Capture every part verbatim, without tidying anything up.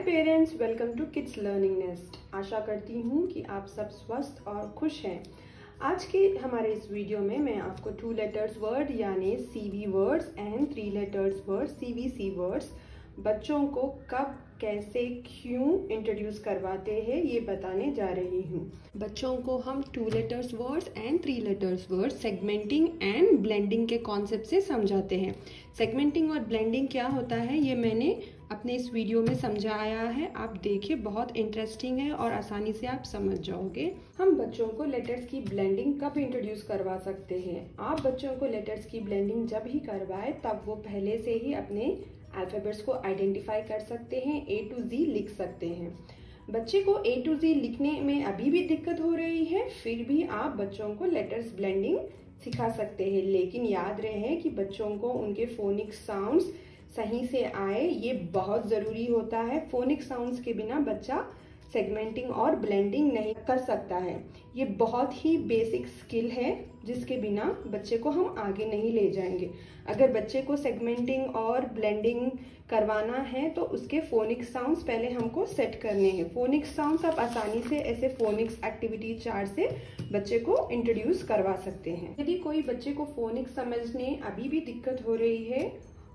Parents, welcome to kids learning nest. आशा करती हूँ कि आप सब स्वस्थ और खुश हैं। आज के हमारे इस वीडियो में मैं आपको टू लेटर्स वर्ड यानी CV words and three letters word CVC words बच्चों को कब, कैसे, क्यों इंट्रोड्यूस करवाते हैं ये बताने जा रही हूँ। बच्चों को हम two letters words and three letters words segmenting and blending के कॉन्सेप्ट से समझाते हैं। सेगमेंटिंग और ब्लेंडिंग क्या होता है ये मैंने अपने इस वीडियो में समझाया है, आप देखिए, बहुत इंटरेस्टिंग है और आसानी से आप समझ जाओगे। हम बच्चों को लेटर्स की ब्लेंडिंग कब इंट्रोड्यूस करवा सकते हैं? आप बच्चों को लेटर्स की ब्लेंडिंग जब ही करवाए तब वो पहले से ही अपने अल्फाबेट्स को आइडेंटिफाई कर सकते हैं, ए टू जी लिख सकते हैं। बच्चे को ए टू जी लिखने में अभी भी दिक्कत हो रही है, फिर भी आप बच्चों को लेटर्स ब्लेंडिंग सिखा सकते हैं, लेकिन याद रहे कि बच्चों को उनके फोनिक साउंड्स सही से आए, ये बहुत ज़रूरी होता है। फोनिक साउंड्स के बिना बच्चा सेगमेंटिंग और ब्लेंडिंग नहीं कर सकता है। ये बहुत ही बेसिक स्किल है जिसके बिना बच्चे को हम आगे नहीं ले जाएंगे। अगर बच्चे को सेगमेंटिंग और ब्लेंडिंग करवाना है तो उसके फोनिक साउंड्स पहले हमको सेट करने हैं। फोनिक साउंड्स आप आसानी से ऐसे फोनिक्स एक्टिविटी चार्ट से बच्चे को इंट्रोड्यूस करवा सकते हैं। यदि कोई बच्चे को फोनिक्स समझने अभी भी दिक्कत हो रही है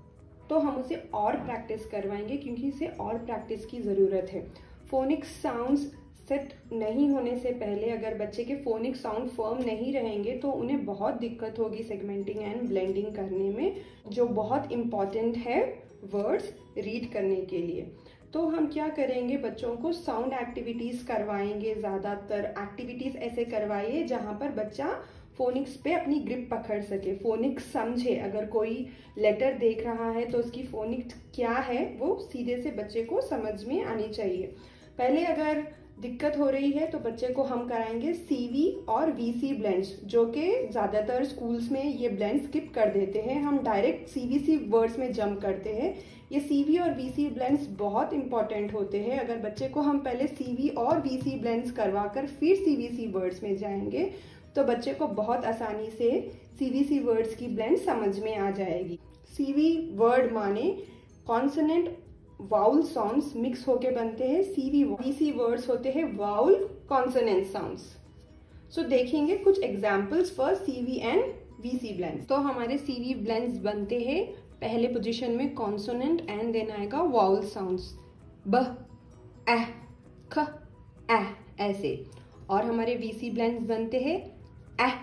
तो हम उसे और प्रैक्टिस करवाएंगे, क्योंकि इसे और प्रैक्टिस की ज़रूरत है। फोनिक साउंड्स सेट नहीं होने से पहले अगर बच्चे के फोनिक साउंड फर्म नहीं रहेंगे तो उन्हें बहुत दिक्कत होगी सेगमेंटिंग एंड ब्लेंडिंग करने में, जो बहुत इम्पॉर्टेंट है वर्ड्स रीड करने के लिए। तो हम क्या करेंगे, बच्चों को साउंड एक्टिविटीज़ करवाएंगे। ज़्यादातर एक्टिविटीज़ ऐसे करवाइए जहाँ पर बच्चा फोनिक्स पे अपनी ग्रिप पकड़ सके, फोनिक्स समझे। अगर कोई लेटर देख रहा है तो उसकी फोनिक्स क्या है वो सीधे से बच्चे को समझ में आनी चाहिए। पहले अगर दिक्कत हो रही है तो बच्चे को हम कराएंगे सीवी और वीसी ब्लेंड्स, जो कि ज़्यादातर स्कूल्स में ये ब्लेंड स्किप कर देते हैं। हम डायरेक्ट सीवीसी वर्ड्स में जंप करते हैं। ये सीवी और वीसी ब्लेंड्स बहुत इंपॉर्टेंट होते हैं। अगर बच्चे को हम पहले सीवी और वीसी ब्लेंड्स करवा कर फिर सीवीसी वर्ड्स में जाएंगे तो बच्चे को बहुत आसानी से सीवीसी वर्ड्स की ब्लेंड समझ में आ जाएगी। सीवी वर्ड माने कॉन्सोनेंट वाउल साउंड्स मिक्स होके बनते हैं। सीवी वीसी वर्ड्स होते हैं वाउल कॉन्सोनेंट साउंड्स। सो देखेंगे कुछ examples for CV and VC blends. तो हमारे सीवी ब्लेंड्स बनते हैं, पहले पोजीशन में कॉन्सोनेंट एंड देन आएगा वाउल साउंड्स, ब, ए, ख, ए, ऐसे। और हमारे वीसी ब्लेंड्स बनते हैं ए,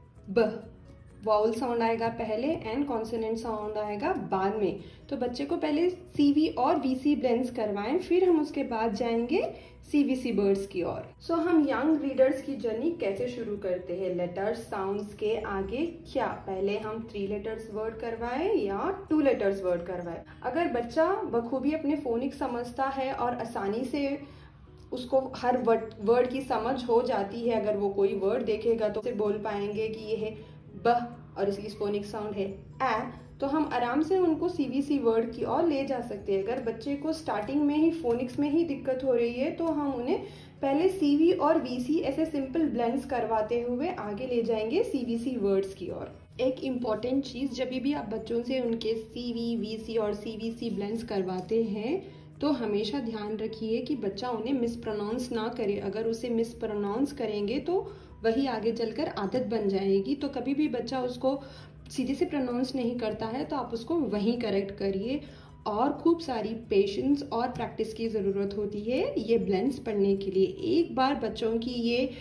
ब, वाउल साउंड आएगा पहले एंड कॉन्सोनेंट साउंड आएगा बाद में। तो बच्चे को पहले सीवी और वीसी ब्लेंड्स करवाएं, फिर हम उसके बाद जाएंगे सीवीसी वर्ड्स की ओर। सो so, हम यंग रीडर्स की जर्नी कैसे शुरू करते हैं? लेटर्स साउंड्स के आगे क्या पहले हम थ्री लेटर्स वर्ड करवाएं या टू लेटर्स वर्ड करवाएं? अगर बच्चा बखूबी अपने फोनिक समझता है और आसानी से उसको हर वर्ड वर्ड की समझ हो जाती है, अगर वो कोई वर्ड देखेगा तो उसे बोल पाएंगे कि ये है ब और इसकी फोनिक साउंड है ए, तो हम आराम से उनको सीवीसी वर्ड की ओर ले जा सकते हैं। अगर बच्चे को स्टार्टिंग में ही फोनिक्स में ही दिक्कत हो रही है तो हम उन्हें पहले सीवी और वीसी ऐसे सिंपल ब्लेंड्स करवाते हुए आगे ले जाएंगे सीवीसी वर्ड्स की ओर। एक इम्पॉर्टेंट चीज़, जब भी आप बच्चों से उनके सीवी, वीसी और सीवीसी ब्लेंड्स करवाते हैं तो हमेशा ध्यान रखिए कि बच्चा उन्हें मिसप्रोनाउंस ना करे। अगर उसे मिसप्रोनाउंस करेंगे तो वही आगे चलकर आदत बन जाएगी। तो कभी भी बच्चा उसको सीधे से प्रोनाउंस नहीं करता है तो आप उसको वहीं करेक्ट करिए। और खूब सारी पेशेंस और प्रैक्टिस की ज़रूरत होती है ये ब्लेंड्स पढ़ने के लिए। एक बार बच्चों की ये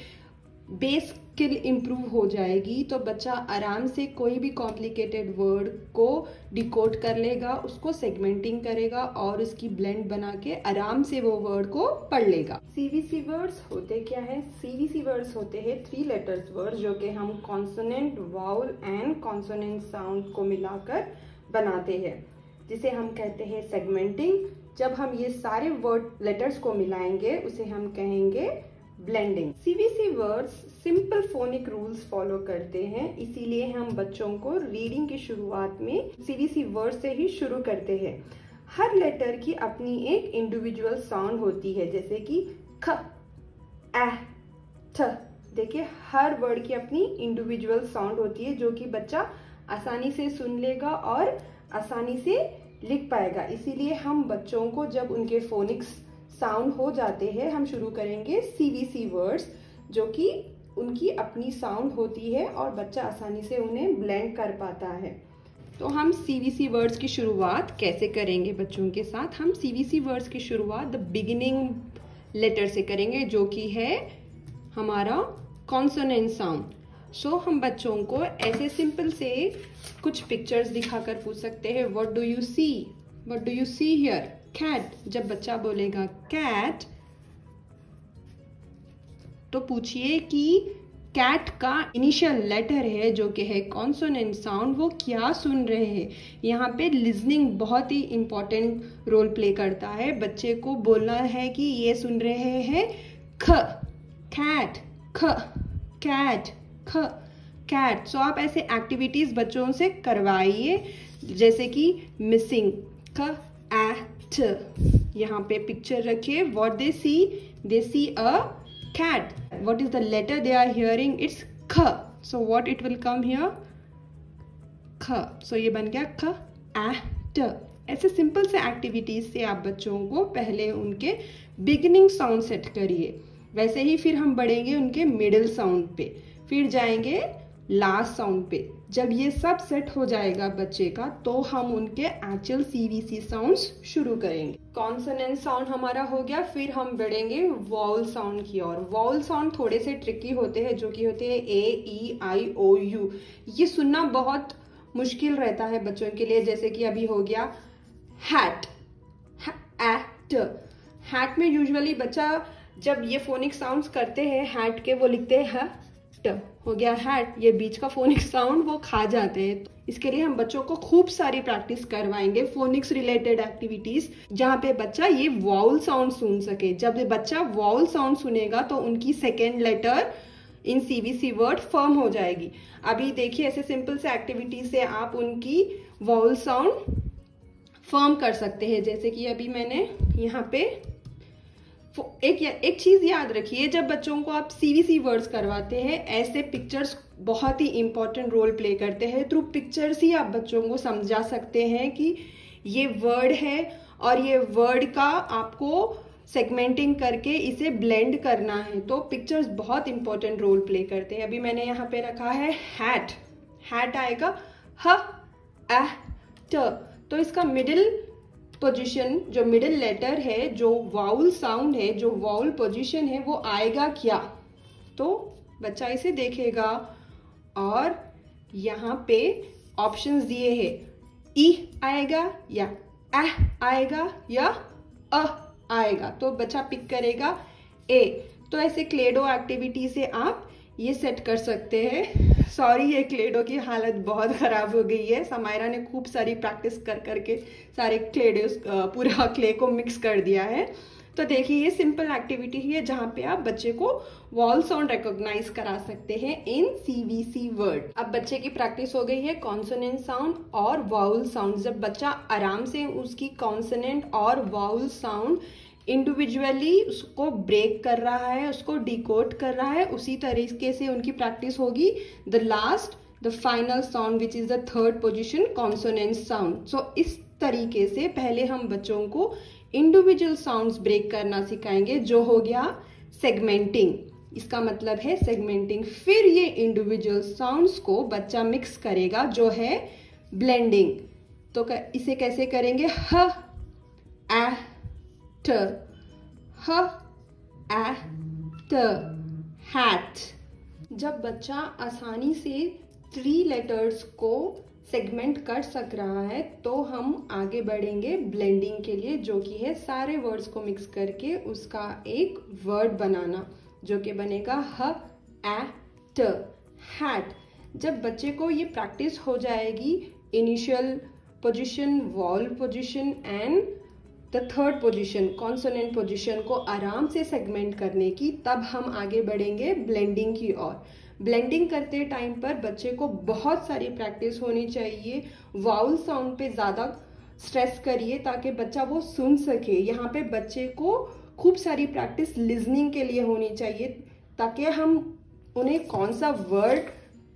बेस स्किल इम्प्रूव हो जाएगी तो बच्चा आराम से कोई भी कॉम्प्लिकेटेड वर्ड को डिकोड कर लेगा, उसको सेगमेंटिंग करेगा और उसकी ब्लेंड बना के आराम से वो वर्ड को पढ़ लेगा। सीवीसी वर्ड्स होते क्या है? सीवीसी वर्ड्स होते हैं थ्री लेटर्स वर्ड, जो कि हम consonant, vowel and consonant sound को मिलाकर बनाते हैं, जिसे हम कहते हैं सेगमेंटिंग। जब हम ये सारे वर्ड लेटर्स को मिलाएंगे उसे हम कहेंगे blending. CVC words simple phonic rules follow करते हैं, इसीलिए हम बच्चों को रीडिंग की शुरुआत में सीवीसी वर्ड से ही शुरू करते हैं। हर लेटर की अपनी एक इंडिविजुअल साउंड होती है, जैसे कि ख, ए, ठ। देखिए, हर वर्ड की अपनी इंडिविजुअल साउंड होती है जो कि बच्चा आसानी से सुन लेगा और आसानी से लिख पाएगा। इसीलिए हम बच्चों को जब उनके फोनिक्स साउंड हो जाते हैं हम शुरू करेंगे सीवीसी वर्ड्स, जो कि उनकी अपनी साउंड होती है और बच्चा आसानी से उन्हें ब्लेंड कर पाता है। तो हम सीवीसी वर्ड्स की शुरुआत कैसे करेंगे बच्चों के साथ? हम सीवीसी वर्ड्स की शुरुआत द बिगिनिंग लेटर से करेंगे, जो कि है हमारा कॉन्सोनेंट साउंड। सो हम बच्चों को ऐसे सिंपल से कुछ पिक्चर्स दिखाकर पूछ सकते हैं, what do you see, what do you see here? Cat. जब बच्चा बोलेगा कैट, तो पूछिए कि कैट का इनिशियल लेटर है जो कि है कॉन्सोनेंट साउंड, वो क्या सुन रहे हैं। यहाँ पे लिसनिंग बहुत ही इंपॉर्टेंट रोल प्ले करता है। बच्चे को बोलना है कि ये सुन रहे हैं ख, कैट, ख, कैट, ख, कैट। सो आप ऐसे एक्टिविटीज बच्चों से करवाइए, जैसे कि मिसिंग, क, एट। यहाँ पे पिक्चर रखिए, what they see, they see a cat. What is the letter they are hearing? It's ख. So what it will come here? ख. So ये बन गया ख, at. ऐसे सिंपल से एक्टिविटीज से आप बच्चों को पहले उनके बिगिनिंग साउंड सेट करिए। वैसे ही फिर हम बढ़ेंगे उनके मिडिल साउंड पे, फिर जाएंगे लास्ट साउंड पे। जब ये सब सेट हो जाएगा बच्चे का, तो हम उनके एक्चुअल सीवीसी साउंड्स शुरू करेंगे। कॉन्सोनेंट साउंड हमारा हो गया, फिर हम बढ़ेंगे वॉवल साउंड की ओर। वॉवल साउंड थोड़े से ट्रिकी होते हैं, जो कि होते हैं ए, ई, आई, ओ, यू। ये सुनना बहुत मुश्किल रहता है बच्चों के लिए। जैसे कि अभी हो गया हैट, एट। हैट में यूजुअली बच्चा जब ये फोनिक साउंड्स करते हैं हैट के, वो लिखते हैं ह, हो गया हैट। ये बीच का फोनिक साउंड वो खा जाते हैं। तो इसके लिए हम बच्चों को खूब सारी प्रैक्टिस करवाएंगे, फोनिक्स रिलेटेड एक्टिविटीज, जहाँ पे बच्चा ये वॉवल साउंड सुन सके। जब बच्चा वॉवल साउंड सुनेगा तो उनकी second letter in CVC word form हो जाएगी। अभी देखिए, ऐसे सिंपल से एक्टिविटीज से आप उनकी वॉवल साउंड फॉर्म कर सकते हैं। जैसे कि अभी मैंने यहाँ पे एक एक चीज याद रखिए, जब बच्चों को आप सीवीसी वर्ड्स करवाते हैं, ऐसे पिक्चर्स बहुत ही इंपॉर्टेंट रोल प्ले करते हैं। थ्रू पिक्चर्स ही आप बच्चों को समझा सकते हैं कि ये वर्ड है और ये वर्ड का आपको सेगमेंटिंग करके इसे ब्लेंड करना है। तो पिक्चर्स बहुत इंपॉर्टेंट रोल प्ले करते हैं। अभी मैंने यहाँ पे रखा है हैट। हैट आएगा ह, ए, ट। तो इसका मिडिल पोजीशन, जो मिडिल लेटर है, जो वाउल साउंड है, जो वाउल पोजीशन है, वो आएगा क्या? तो बच्चा इसे देखेगा और यहाँ पे ऑप्शंस दिए हैं, ई आएगा या ए आएगा या अ आएगा। तो बच्चा पिक करेगा ए। तो ऐसे क्लेडो एक्टिविटी से आप ये सेट कर सकते हैं। सॉरी, ये क्लेडो की हालत बहुत ख़राब हो गई है। समायरा ने खूब सारी प्रैक्टिस कर करके सारे क्लेडोस पूरा क्ले को मिक्स कर दिया है। तो देखिए, ये सिंपल एक्टिविटी है जहाँ पे आप बच्चे को वॉवल साउंड रिकॉग्नाइज करा सकते हैं इन सीवीसी वर्ड। अब बच्चे की प्रैक्टिस हो गई है कॉन्सोनेंट साउंड और वॉवल साउंड। जब बच्चा आराम से उसकी कॉन्सोनेंट और वॉवल साउंड इंडिविजुअली उसको ब्रेक कर रहा है, उसको डिकोड कर रहा है, उसी तरीके से उनकी प्रैक्टिस होगी the last, the final sound which is the third position, consonant sound. So इस तरीके से पहले हम बच्चों को इंडिविजुअल साउंड्स ब्रेक करना सिखाएंगे, जो हो गया सेगमेंटिंग। इसका मतलब है सेगमेंटिंग। फिर ये इंडिविजुअल साउंड्स को बच्चा मिक्स करेगा, जो है ब्लेंडिंग। तो इसे कैसे करेंगे? ह, ए, ट, ह, ए, त, हैट। जब बच्चा आसानी से थ्री लेटर्स को सेगमेंट कर सक रहा है, तो हम आगे बढ़ेंगे ब्लेंडिंग के लिए, जो कि है सारे वर्ड्स को मिक्स करके उसका एक वर्ड बनाना, जो कि बनेगा ह, ए, ट, हैट। जब बच्चे को ये प्रैक्टिस हो जाएगी initial position, vowel position and the third position, consonant position को आराम से सेगमेंट करने की, तब हम आगे बढ़ेंगे ब्लेंडिंग की ओर। ब्लेंडिंग करते टाइम पर बच्चे को बहुत सारी प्रैक्टिस होनी चाहिए। वाउल साउंड पे ज़्यादा स्ट्रेस करिए ताकि बच्चा वो सुन सके। यहाँ पे बच्चे को खूब सारी प्रैक्टिस लिसनिंग के लिए होनी चाहिए, ताकि हम उन्हें कौन सा वर्ड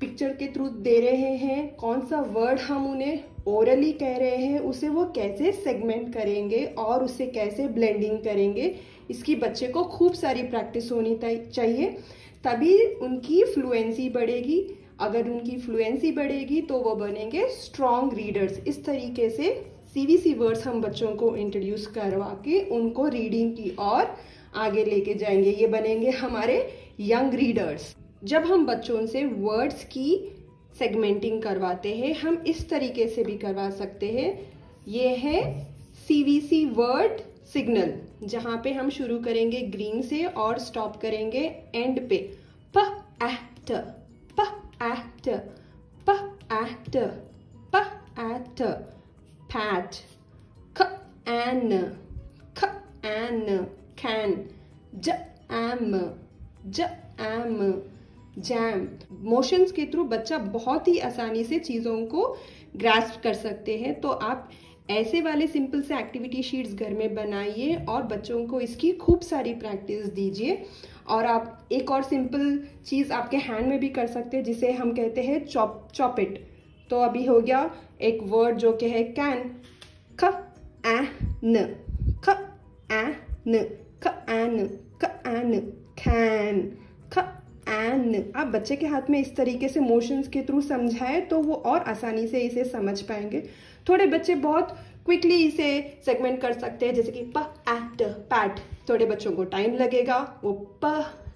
पिक्चर के थ्रू दे रहे हैं, कौन सा वर्ड हम उन्हें ओरली कह रहे हैं, उसे वो कैसे सेगमेंट करेंगे और उसे कैसे ब्लेंडिंग करेंगे, इसकी बच्चे को खूब सारी प्रैक्टिस होनी चाहिए, तभी उनकी फ्लुएंसी बढ़ेगी। अगर उनकी फ्लुएंसी बढ़ेगी तो वो बनेंगे स्ट्रॉन्ग रीडर्स। इस तरीके से सीवीसी वर्ड्स हम बच्चों को इंट्रोड्यूस करवा के उनको रीडिंग की और आगे लेके जाएंगे। ये बनेंगे हमारे यंग रीडर्स। जब हम बच्चों से वर्ड्स की सेगमेंटिंग करवाते हैं, हम इस तरीके से भी करवा सकते हैं। ये है सीवीसी वर्ड सिग्नल, जहां पे हम शुरू करेंगे ग्रीन से और स्टॉप करेंगे एंड पे। प एट प एट प एट प एट पैट, ख एन ख एन कैन, ज एम ज एम जैम। मोशंस के थ्रू बच्चा बहुत ही आसानी से चीज़ों को ग्रास्प कर सकते हैं। तो आप ऐसे वाले सिंपल से एक्टिविटी शीट्स घर में बनाइए और बच्चों को इसकी खूब सारी प्रैक्टिस दीजिए। और आप एक और सिंपल चीज़ आपके हैंड में भी कर सकते हैं, जिसे हम कहते हैं चॉप चॉप इट। तो अभी हो गया एक वर्ड जो कि है कैन, ख ए न, ख ए न, ख एन ख एन कैन, ख एन। आप बच्चे के हाथ में इस तरीके से मोशंस के थ्रू समझाए तो वो और आसानी से इसे समझ पाएंगे। थोड़े बच्चे बहुत क्विकली इसे सेगमेंट कर सकते हैं, जैसे कि प एट पैट। थोड़े बच्चों को टाइम लगेगा, वो प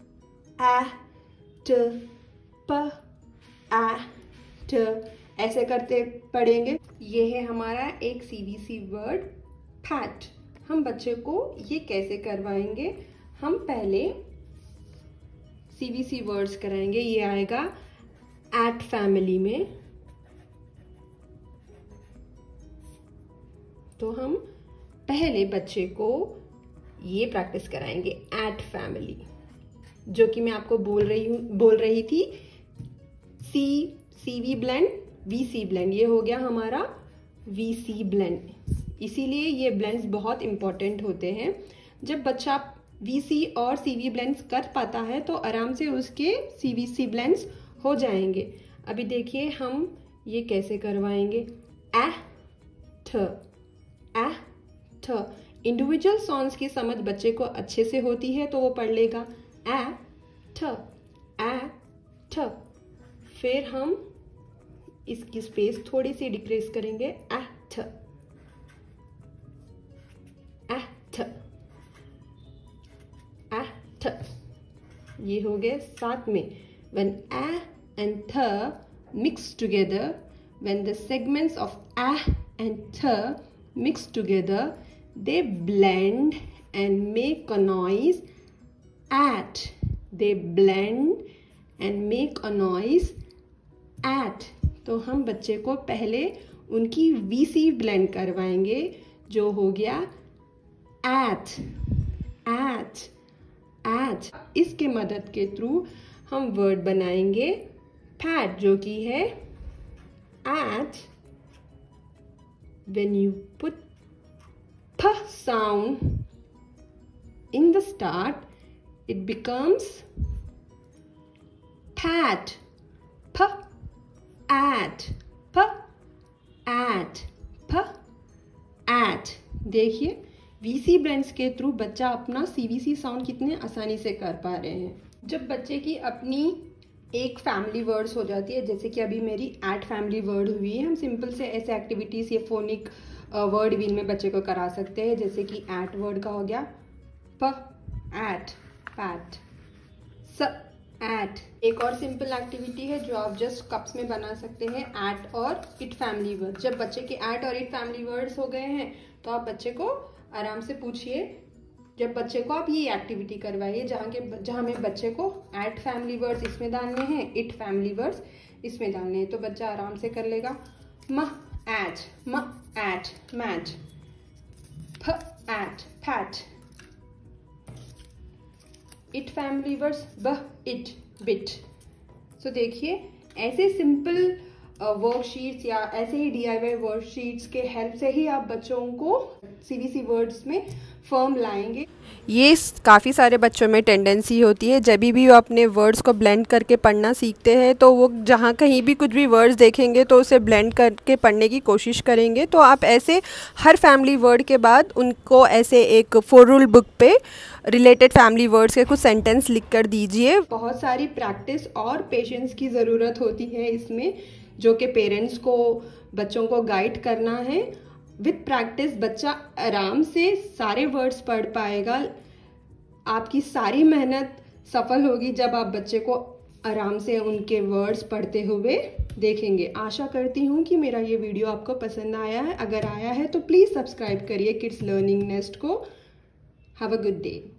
एट प एट ऐसे करते पढ़ेंगे। ये है हमारा एक सीवीसी वर्ड फैट। हम बच्चे को ये कैसे करवाएंगे, हम पहले सीवीसी वर्ड्स कराएंगे। ये आएगा एट फैमिली में, तो हम पहले बच्चे को ये प्रैक्टिस कराएंगे एट फैमिली, जो कि मैं आपको बोल रही हूँ बोल रही थी C CV blend V C blend. ये हो गया हमारा वी सी ब्लेंड। इसीलिए ये ब्लेंड्स बहुत इंपॉर्टेंट होते हैं। जब बच्चा वीसी और सीवी ब्लेंड्स कर पाता है तो आराम से उसके सीवीसी ब्लेंड्स हो जाएंगे। अभी देखिए हम ये कैसे करवाएंगे। ए ठ ए ठ। इंडिविजुअल साउंड्स की समझ बच्चे को अच्छे से होती है तो वो पढ़ लेगा ए ठ ए ठ। फिर हम इसकी स्पेस थोड़ी सी डिक्रीज करेंगे, ए ठ ए ठ ए ठ। ये हो गए साथ में। when a and th mix together, when the segments of a and th mix together, they blend and make a noise at. They blend and make a noise at. तो हम बच्चे को पहले उनकी वीसी ब्लेंड करवाएंगे, जो हो गया at, at, at। इसके मदद के थ्रू हम वर्ड बनाएंगे pat, जो कि है at। when you put p sound in the start, it becomes pat, p at, p at, p at। देखिए वीसी ब्लेंड्स के थ्रू बच्चा अपना सीवीसी साउंड कितने आसानी से कर पा रहे हैं। जब बच्चे की अपनी एक फैमिली वर्ड्स हो जाती है, जैसे कि अभी मेरी एट फैमिली वर्ड हुई है, हम सिंपल से ऐसे एक्टिविटीज ये फोनिक वर्ड विन में बच्चे को करा सकते हैं। जैसे कि एट वर्ड का हो गया प एट पैट, स एट। एक और सिंपल एक्टिविटी है जो आप जस्ट कप्स में बना सकते हैं, एट और इट फैमिली वर्ड। जब बच्चे के एट और इट फैमिली वर्ड्स हो गए हैं तो आप बच्चे को आराम से पूछिए। जब बच्चे को आप ये एक्टिविटी करवाइए जहाँ के जहाँ में बच्चे को एट फैमिली वर्ड्स इसमें डालने हैं, इट फैमिली वर्ड्स इसमें डालने हैं, तो बच्चा आराम से कर लेगा। म एट, म एट मैट, फ at fat. It family words ब इट बिट। सो देखिए ऐसे सिंपल वर्कशीट्स या ऐसे ही डीआईवाई वर्कशीट्स के हेल्प से ही आप बच्चों को सीबीसी वर्ड्स में फर्म लाएंगे। ये काफ़ी सारे बच्चों में टेंडेंसी होती है, जब भी वो अपने वर्ड्स को ब्लेंड करके पढ़ना सीखते हैं तो वो जहाँ कहीं भी कुछ भी वर्ड्स देखेंगे तो उसे ब्लेंड करके पढ़ने की कोशिश करेंगे। तो आप ऐसे हर फैमिली वर्ड के बाद उनको ऐसे एक फोर रूल बुक पे रिलेटेड फैमिली वर्ड्स के कुछ सेंटेंस लिख कर दीजिए। बहुत सारी प्रैक्टिस और पेशेंस की ज़रूरत होती है इसमें, जो कि पेरेंट्स को बच्चों को गाइड करना है। विद प्रैक्टिस बच्चा आराम से सारे वर्ड्स पढ़ पाएगा। आपकी सारी मेहनत सफल होगी जब आप बच्चे को आराम से उनके वर्ड्स पढ़ते हुए देखेंगे। आशा करती हूँ कि मेरा ये वीडियो आपको पसंद आया है। अगर आया है तो प्लीज़ सब्सक्राइब करिए किड्स लर्निंग नेस्ट को। Have a good day.